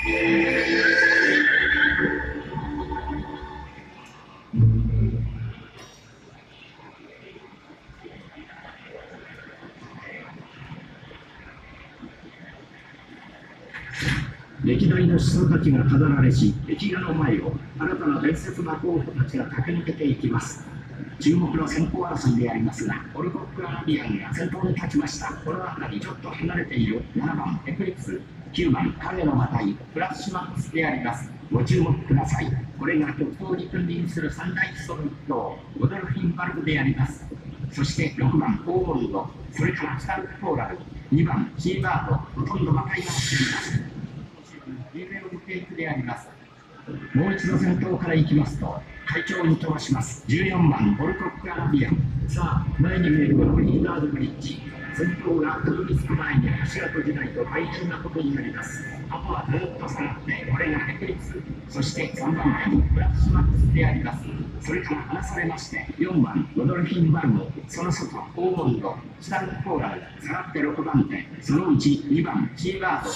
歴代の始祖たちが飾られし壁画の前を新たな伝説の候補たちが駆け抜けていきます。注目の先行争いでありますが、オルコック・アラビアンが先頭に立ちました。この辺りちょっと離れている7番エクリプス、9番影のまたい、フラッシュマックスであります。ご注目ください。これが極東に君臨する三大基礎の一頭、ゴドルフィンバルグであります。そして6番オーモンド、それからスタルクポーラル、2番シーバード、ほとんどまたいが走っています。リーベルブケイクであります。もう一度先頭から行きますと、会長に飛ばします。14番オルコック・アラビアン。さあ、前に見えるフリーダードブリッジ。先頭がたどり着く前に足が閉じないと大変なことになります。あとはずっと下がって、これがエクリプス、そして3番目にフラッシュマックスであります。それから離されまして、4番ゴドルフィンバルグ、その外、オーモンド、スタルクポーラル、下がって6番手、そのうち2番シーバード。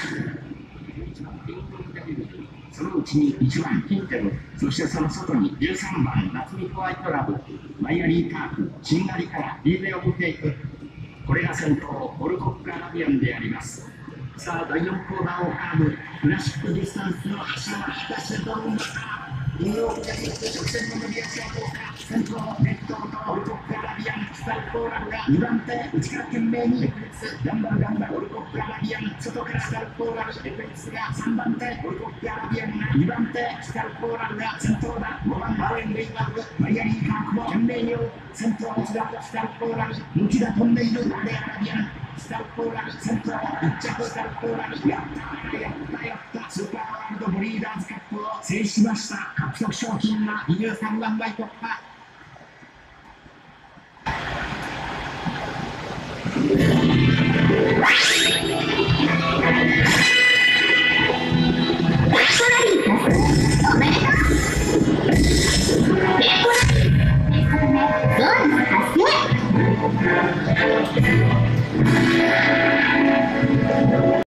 そのうちに1番ヒンテル、そしてその外に13番夏美ホワイトラブ、マイアリー・パーク、シンガリからリーベ・オブ・テイク。これが先頭オルコック・アラビアンであります。さあ第4コーナーをカーブ、クラシックディスタンスの橋は果たしてどうなるか。ニューヨークで直線の伸び足はどうか。先頭レッドとオルコック・アラビアン、スタルコーラルが2番手、内から懸命にエクリプス、頑張るオルコック・アラビアン、外からスタルコーラル、エクリプスが3番手、オルコック・アラビアンが2番手、スタルコーラルが先頭だ、5番バーレン・レイバーグ、マイアリー・カークも懸命に追う、先頭内田、スタルコーラル、内田飛んでいる、レアラビアン、スタルコーラル、先頭1着スタルコーラル、やったスーパーワールドブリーダーズカップを制しました。獲得賞金が23万倍突破。